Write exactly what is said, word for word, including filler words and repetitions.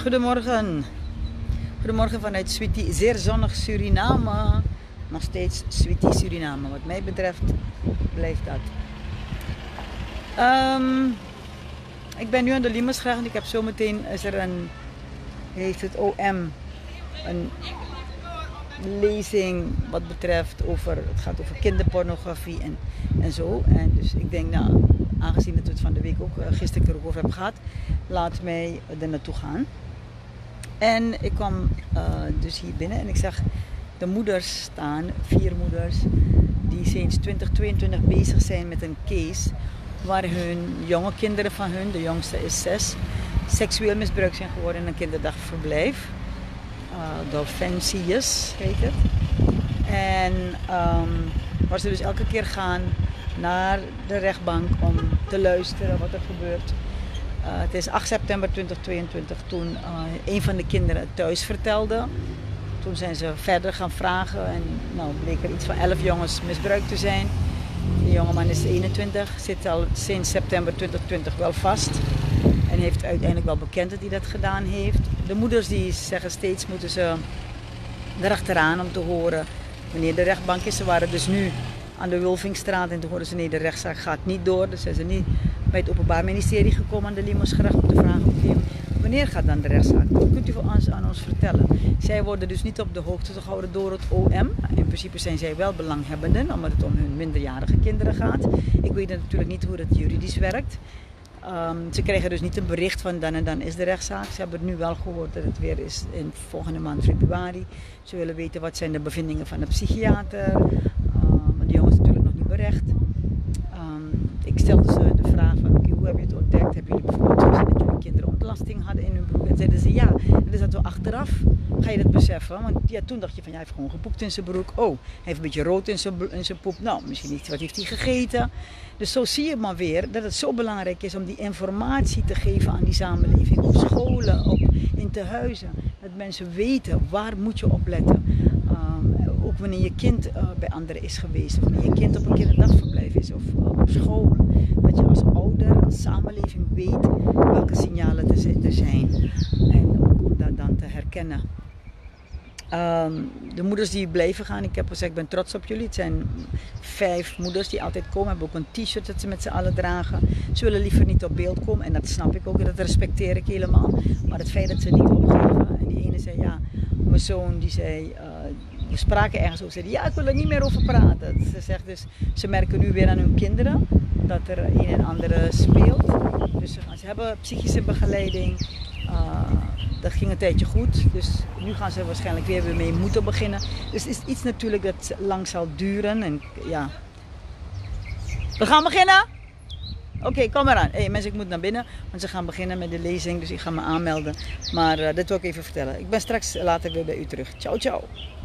Goedemorgen. Goedemorgen vanuit Sweetie, zeer zonnig Suriname. Nog steeds Sweetie Suriname. Wat mij betreft blijft dat. Um, ik ben nu aan de Limesgracht en ik heb zometeen is er een, heeft het O M een lezing wat betreft over, het gaat over kinderpornografie en, en zo. En dus ik denk, nou, aangezien het van de week ook gisteren er ook over heb gehad, laat mij er naartoe gaan. En ik kwam uh, dus hier binnen en ik zag de moeders staan, vier moeders, die sinds twintig tweeëntwintig bezig zijn met een case waar hun jonge kinderen van hun, de jongste is zes, seksueel misbruikt zijn geworden in een kinderdagverblijf. Uh, Dolphinsius heet het. En um, waar ze dus elke keer gaan naar de rechtbank om te luisteren wat er gebeurt. Uh, het is acht september tweeduizend tweeëntwintig toen uh, een van de kinderen het thuis vertelde. Toen zijn ze verder gaan vragen en nou bleek er iets van elf jongens misbruikt te zijn. De jongeman is eenentwintig, zit al sinds september tweeduizend twintig wel vast. En heeft uiteindelijk wel bekend dat hij dat gedaan heeft. De moeders die zeggen steeds moeten ze erachteraan om te horen wanneer de rechtbank is. Ze waren dus nu aan de Wulvingstraat en toen hoorden ze nee, de rechtszaak gaat niet door. Dus zijn ze niet bij het Openbaar Ministerie gekomen aan de Limesgracht om te vragen okay, wanneer gaat dan de rechtszaak? Dat kunt u voor ons, aan ons vertellen. Zij worden dus niet op de hoogte gehouden door het O M. In principe zijn zij wel belanghebbenden omdat het om hun minderjarige kinderen gaat. Ik weet natuurlijk niet hoe dat juridisch werkt. Um, ze krijgen dus niet een bericht van dan en dan is de rechtszaak. Ze hebben het nu wel gehoord dat het weer is in volgende maand februari. Ze willen weten wat zijn de bevindingen van de psychiater. Um, want die jongen is natuurlijk nog niet berecht. Um, ik stelde ze de vraag van okay, hoe heb je het ontdekt? Hebben jullie bijvoorbeeld gezien dat jullie kinderen ontlasting hadden in hun broek? En zeiden ze ja. En dus dat we achteraf ga je dat beseffen. Want ja, toen dacht je van ja, hij heeft gewoon gepoept in zijn broek. Oh, hij heeft een beetje rood in zijn, in zijn poep. Nou, misschien niet. Wat heeft hij gegeten? Dus zo zie je maar weer dat het zo belangrijk is om die informatie te geven aan die samenleving. Op scholen, op, in tehuizen. Dat mensen weten waar moet je op letten. Um, ook wanneer je kind uh, bij anderen is geweest. Of wanneer je kind op een kinderdagverblijf is. Of uh, op school. Dat je als ouder, als samenleving weet welke signalen er zijn. En ook om dat dan te herkennen. Um, de moeders die blijven gaan, ik heb gezegd, ik ben trots op jullie. Het zijn vijf moeders die altijd komen, hebben ook een t-shirt dat ze met z'n allen dragen. Ze willen liever niet op beeld komen en dat snap ik ook, dat respecteer ik helemaal. Maar het feit dat ze niet opgeven, en die ene zei ja, mijn zoon die zei, uh, we spraken ergens over, zei ja ik wil er niet meer over praten. Ze zegt dus, ze merken nu weer aan hun kinderen dat er een en ander speelt. Dus ze, gaan, ze hebben psychische begeleiding. Uh, Dat ging een tijdje goed, dus nu gaan ze waarschijnlijk weer weer mee moeten beginnen. Dus het is iets natuurlijk dat lang zal duren en ja. We gaan beginnen? Oké, okay, kom maar aan. Hey, mensen, ik moet naar binnen, want ze gaan beginnen met de lezing, dus ik ga me aanmelden. Maar uh, dit wil ik even vertellen. Ik ben straks later weer bij u terug. Ciao, ciao.